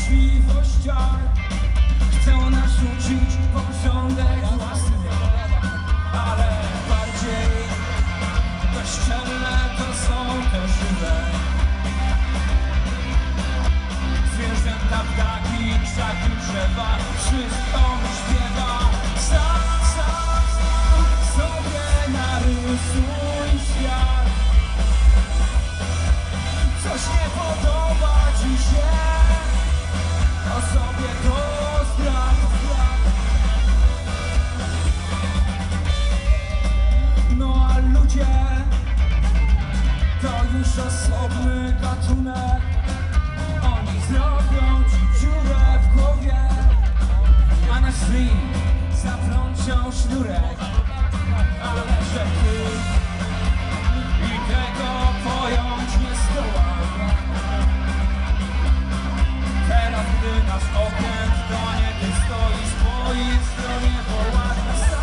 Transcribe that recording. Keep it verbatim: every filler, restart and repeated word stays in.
możliwościach chcą nas uczyć porządek własny, ale bardziej bezczelne to są te żywe zwierzęta, ptaki, krzaki, drzewa, wszystko mi śpiewa. Sam, sam sobie narysuj świat. Coś nie podoba ci się, to sobie to zdradź. No a ludzie to już osobny gatunek. Oni zrobią ci dziurę w głowie, a na szyi zaplączą sznurek. Ale że ty i tego pojąć nie zdołam. Teraz gdy nasz okręt tonie, ty stoisz po ich stronie, wołasz na